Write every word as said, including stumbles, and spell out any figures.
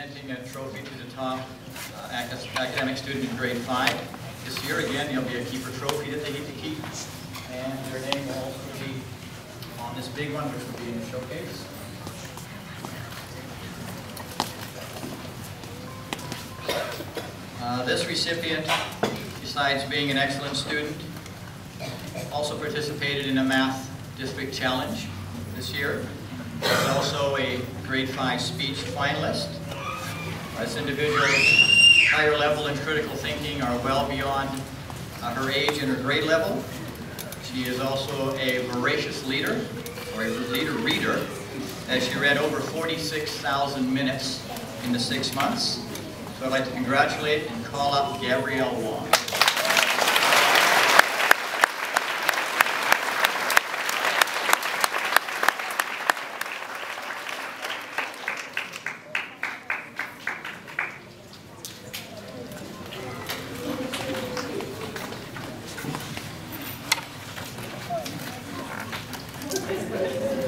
presenting a trophy to the top uh, academic student in grade five. This year, again, there'll be a keeper trophy that they get to keep, and their name will also be on this big one, which will be in the showcase. Uh, this recipient, besides being an excellent student, also participated in a math district challenge this year. He's also a grade five speech finalist. This individual's higher level and critical thinking are well beyond uh, her age and her grade level. She is also a voracious leader, or a leader reader, as she read over forty-six thousand minutes in the six months. So I'd like to congratulate and call up Gabrielle Wong. Thank you.